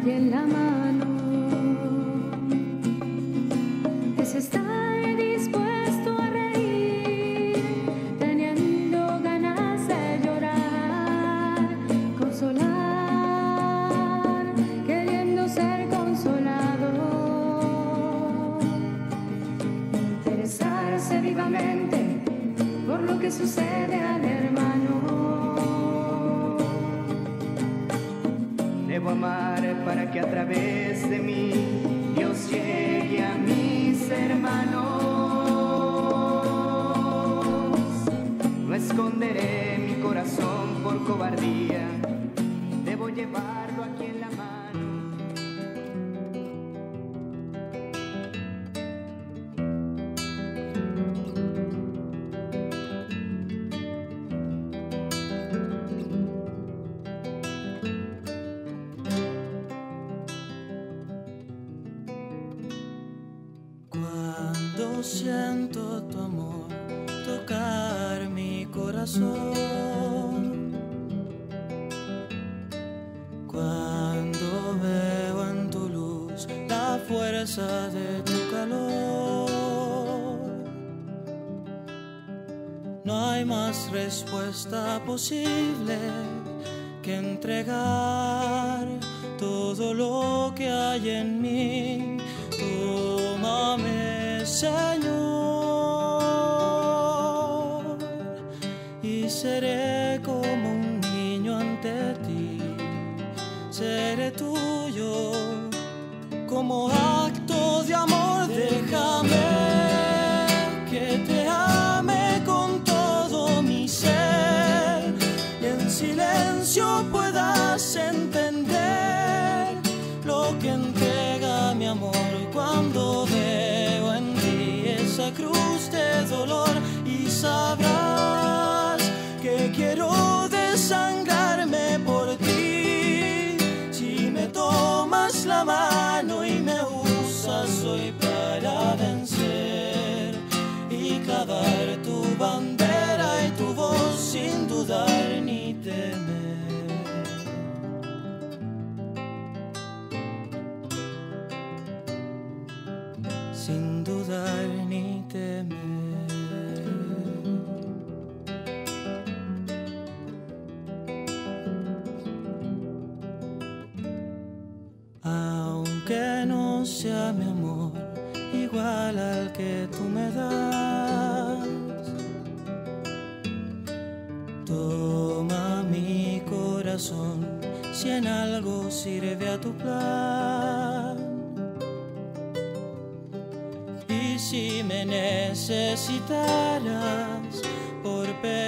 aquí en la mano. Es estar dispuesto a reír, teniendo ganas de llorar, consolar, queriendo ser consolado, interesarse vivamente por lo que sucede al hermano. Debo amar para que a través de mí Dios llegue a mis hermanos. No esconderé mi corazón por cobardía, debo llevarlo aquí en la mano. Cuando siento tu amor tocar mi corazón, cuando veo en tu luz la fuerza de tu calor, no hay más respuesta posible que entregar todo lo que hay en mí. Tómame, Señor, y seré como un niño ante ti. Seré tuyo como acto de amor. Déjame que te ame con todo mi ser y en silencio puedas entender lo que entrega mi amor. Cuando veo en ti esa cruz de dolor, y sabrás que quiero desangrarme por ti. Si me tomas la mano y me usas hoy para vencer y clavar tu bandera y tu voz sin dudar ni temer. Sin dudar ni temer. Aunque no sea mi amor igual al que tú me das, toma mi corazón si en algo sirve a tu plan. Si me necesitaras, por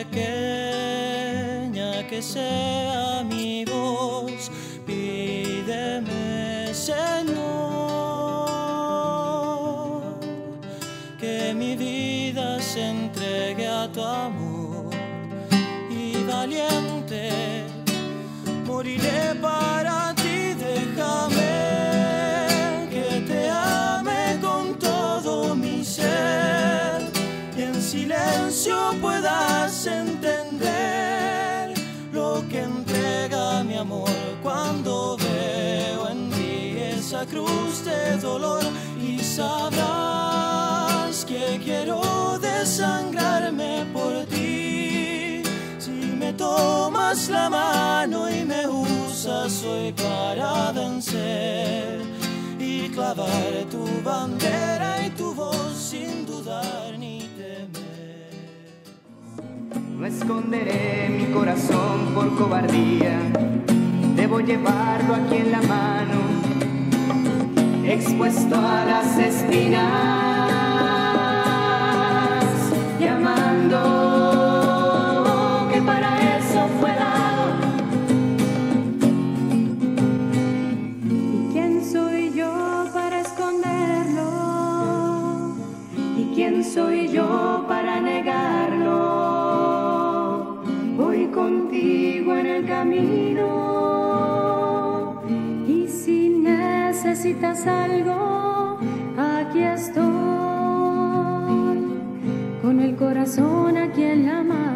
pequeña que sea mi voz, pídeme, Señor, que mi vida se entregue a tu amor, y valiente moriré para ti. Déjame que te ame con todo mi ser y en silencio puedas entender lo que entrega mi amor. Cuando veo en ti esa cruz de dolor, y sabrás que quiero desangrarme por ti. Si me tomas la mano y me usas hoy para vencer y clavar tu bandera y tu voz sin dudar ni temer. No esconderé mi corazón por cobardía, debo llevarlo aquí en la mano, expuesto a las espinas, llamando que para eso fue dado. ¿Y quién soy yo para esconderlo? ¿Y quién soy yo para negarlo? Voy contigo en el camino, y si necesitas algo, aquí estoy, con el corazón aquí en la mano.